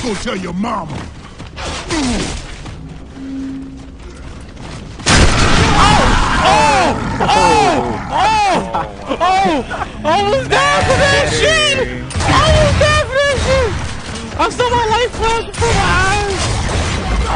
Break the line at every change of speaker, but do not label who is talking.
Go tell your mama.
I was down for that shit!